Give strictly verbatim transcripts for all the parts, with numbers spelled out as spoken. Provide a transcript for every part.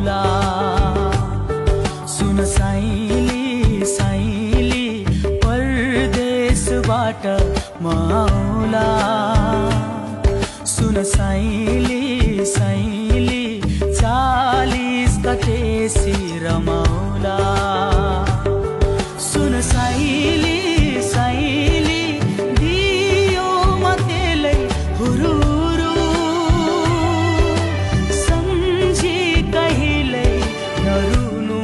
रमाउला। सुन साइली साइली परदेशबाट म आउला। सुन साइली साइली चालीस कटेसी रमाउला। सुन साइली साइली दियो म तेलै हुरुरु सम्झी कहिल्यै नरुनु।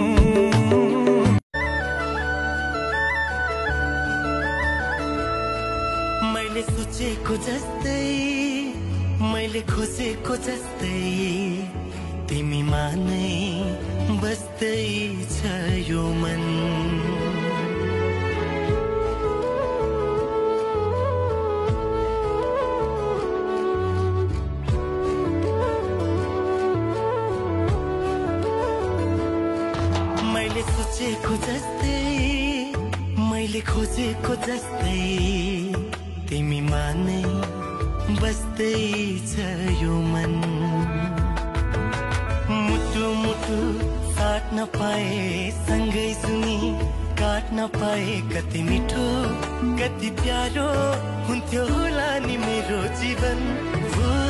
मैले सोचेको जस्तै मैले खोजेको जस्तै तिमीमा नै बस्दै छ यो मन। मैले सोचेको जस्तै मैले खोजेको जस्तै तिमीमा नै बस्दै छ यो मन। मुटु मुटु साट्न पाए सँगै सुनी काट्न पाए कति मिठो कति प्यारो हुन्थ्यो होला नि मेरो जीवन।